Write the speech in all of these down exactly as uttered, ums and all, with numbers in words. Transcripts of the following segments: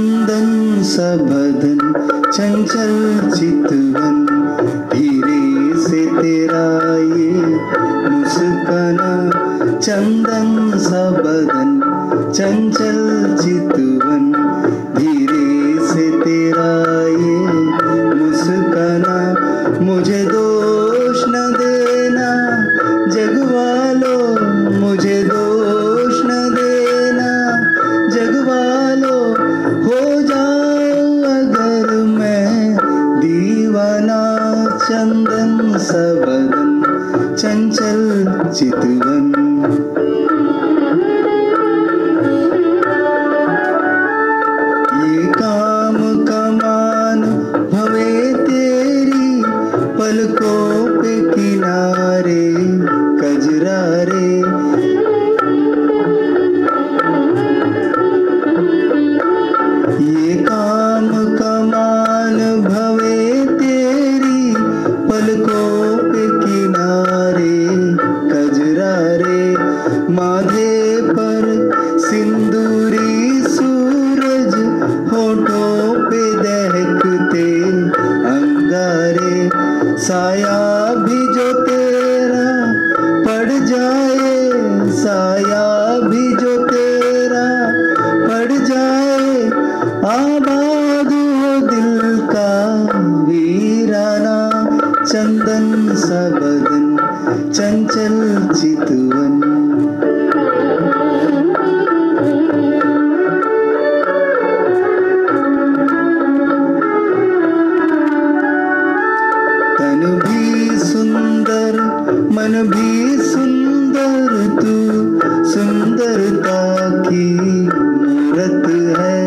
चंदन सा बदन चंचल चितवन, धीरे से तेरा ये मुस्काना। चंदन सा बदन चंचल चितवन, धीरे से तेरा ये मुस्काना। मुझे दोष न देना जग वालों, मुझे दोष न देना जग वालों। हो जाऊं अगर मैं दीवाना, चंदन सा बदन चंचल चितवन। ये काम कमान भवे तेरी, पलकों पे किनारे कजरा रे। ये काम कमान भवे तेरी, पलकों पे किनारे कजरा रे। माथे पर सिंदूरी सूरज, होठों पे दहकते अंगारे। साया भी जो तेरा पड़ जाए, साया भी जो तेरा पड़ जाए। आबाद हो दिल का वीराना, चंदन सा बदन चंचल चितवन। तन भी सुंदर मन भी सुंदर, तू सुंदरता की मूरत है।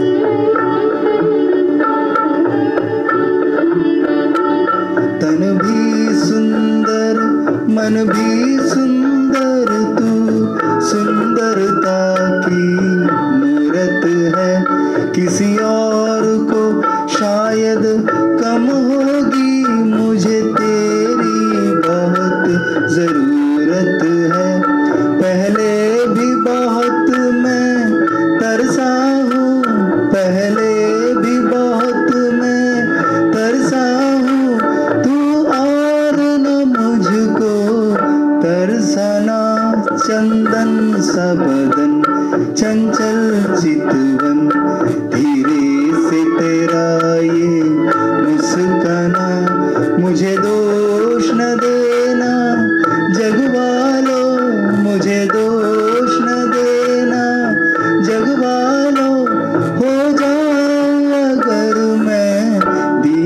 तन भी सुंदर मन भी सुंदर, तू सुंदरता की मूरत है। किसी और को शायद कम होगी, मुझे तेरी बहुत जरूरत है। पहले भी बहुत मैं तरसा हूँ, पहले भी बहुत मैं तरसा हूँ। तू और न मुझको तरसाना, चंदन सा बदन चंचल चितवन, धीरे से तेरा ये मुस्काना। मुझे दोष न देना जग वालों, मुझे दोष न देना जग वालों। हो जाऊं अगर मैं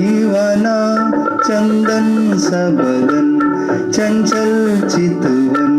दीवाना, चंदन सा बदन चंचल चितवन।